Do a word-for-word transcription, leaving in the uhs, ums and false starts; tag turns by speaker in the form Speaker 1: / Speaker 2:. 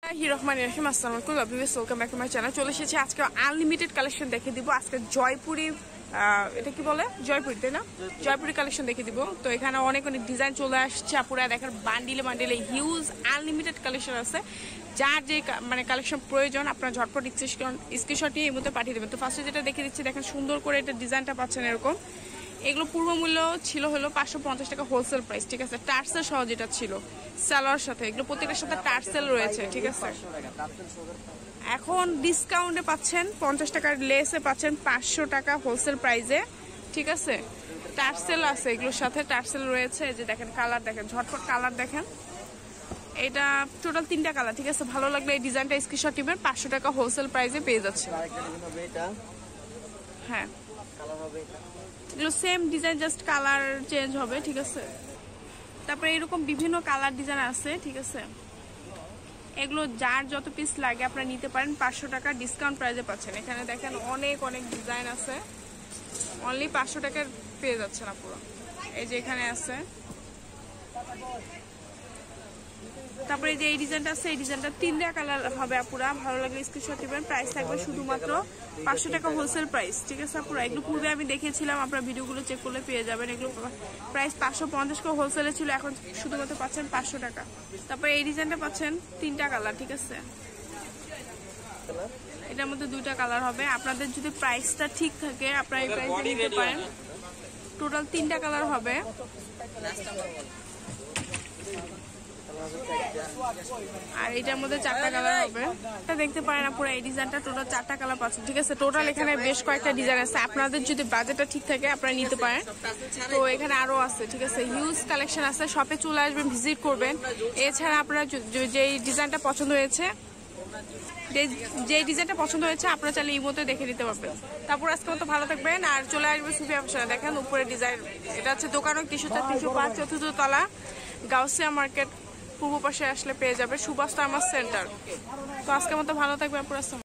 Speaker 1: Welcome back to my channel. চলে এসেছি আজকে আনলিমিটেড কালেকশন দেখে দিব। আজকে জয়পুরি, এটা কি বলে, জয়পুরি তাই না, জয়পুরি কালেকশন দেখে দিব। তো এখানে অনেক অনেক ডিজাইন চলে আসছে, আপুরা দেখার বান্ডিলে বান্ডিলে হিউজ আনলিমিটেড কালেকশন আছে। যার যে মানে কালেকশন প্রয়োজন আপনার ঝটপট স্ক্রিনশট নিয়ে এই মধ্যে পাঠিয়ে দেবেন। তো ফার্স্টে যেটা দেখে দিচ্ছি, দেখেন সুন্দর করে এটা ডিজাইনটা পাচ্ছেন এরকম। এগুলো পূর্ব মূল্য ছিল হলো পাঁচশো পঞ্চাশ টাকা হোলসেল প্রাইস, ঠিক আছে। টার্সেল সহ যেটা ছিল সালোয়ার সাথে, এগুলো প্রত্যেকটার সাথে টার্সেল রয়েছে, ঠিক আছে। এখন ডিসকাউন্টে পাচ্ছেন পঞ্চাশ টাকার লেসে পাচ্ছেন পাঁচশো টাকা হোলসেল প্রাইসে, ঠিক আছে। টার্সেল আছে এগুলোর সাথে, টার্সেল রয়েছে। যে দেখেন কালার দেখেন, ঝটপট কালার দেখেন। এটা টোটাল তিনটা কালার, ঠিক আছে। ভালো লাগলে এই ডিজাইনটা স্ক্রিনশট নেবেন, পাঁচশো টাকা হোলসেল প্রাইসে পেয়ে যাচ্ছে। হ্যাঁ, এগুলো same design, just colour change হবে, ঠিক আছে। তারপরে এরকম বিভিন্ন কালার ডিজাইন আছে, ঠিক আছে। এগুলো যার যত পিস লাগে আপনারা নিতে পারেন, পাঁচশো টাকা ডিসকাউন্ট প্রাইসে পাচ্ছেন। এখানে দেখেন অনেক অনেক ডিজাইন আছে, অনলি পাঁচশো টাকার পেয়ে যাচ্ছে না পুরো। এই যে এখানে আছে, তারপরে যে এই ডিজাইনটা আছে, এই ডিজাইনটা তিনটা কালার হবে আপুরা। ভালো লাগলে স্ক্রিনশট দিবেন। প্রাইস থাকবে শুধুমাত্র পাঁচশো টাকা হোলসেল প্রাইস, ঠিক আছে আপুরা। এগুলো পূর্বে আমি দেখিয়েছিলাম, আপনার ভিডিওগুলো চেক করলে পেয়ে যাবেন। এগুলো প্রাইস পাঁচশো পঞ্চাশ টাকা হোলসেলে ছিল, এখন শুধুমাত্র পাচ্ছেন পাঁচশো টাকা। তারপরে এই ডিজাইনটা পাচ্ছেন তিনটা কালার, ঠিক আছে। এটার মধ্যে দুইটা কালার হবে। আপনাদের যদি প্রাইসটা ঠিক থাকে আপনারা এই প্রাইসে নিতে পারেন। টোটাল তিনটা কালার হবে। আর এটার মধ্যে চারটা কালার হবে। এটা দেখতে পারেন আপনারা, এই ডিজাইনটা টোটাল চারটা কালার পাচ্ছেন, ঠিক আছে। টোটাল এখানে বেশ কয়েকটা ডিজাইন আছে, আপনাদের যদি বাজেটটা ঠিক থাকে আপনারা নিতে পারেন। তো এখানে আরো আছে, ঠিক আছে, হিউজ কালেকশন আছে। শপে চলে আসবেন, ভিজিট করবেন। এছাড়া আপনারা যে ডিজাইনটা পছন্দ হয়েছে, যে ডিজাইনটা পছন্দ হয়েছে আপনারা চাইলে এই মতো দেখে নিতে পারবেন। তারপর আজকে মতো ভালো থাকবেন আর চলে আসবে সুফিয়া ফ্যাশনে। দেখেন উপরে ডিজাইন, এটা হচ্ছে দোকান তিনশো চার তিনশো পাঁচ চতুর্থ তলা, গাউসিয়া মার্কেট পূর্ব পাশে আসলে পেয়ে যাবে সুভাষ ফার্মাস সেন্টার। তো আজকের মতো ভালো থাকবে আপুরা।